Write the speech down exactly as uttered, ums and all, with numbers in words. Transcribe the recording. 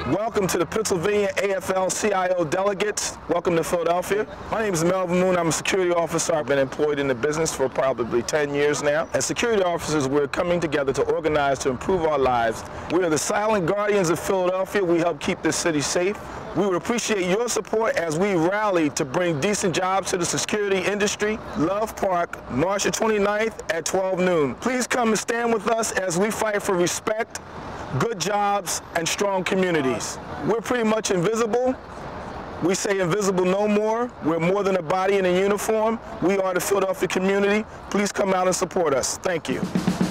Welcome to the Pennsylvania A F L C I O delegates. Welcome to Philadelphia. My name is Melvin Moon. I'm a security officer. I've been employed in the business for probably ten years now. As security officers, we're coming together to organize to improve our lives. We are the silent guardians of Philadelphia. We help keep this city safe. We would appreciate your support as we rally to bring decent jobs to the security industry. Love Park, March twenty-ninth at twelve noon. Please come and stand with us as we fight for respect, good jobs, and strong communities. We're pretty much invisible. We say invisible no more. We're more than a body in a uniform. We are the Philadelphia community. Please come out and support us. Thank you.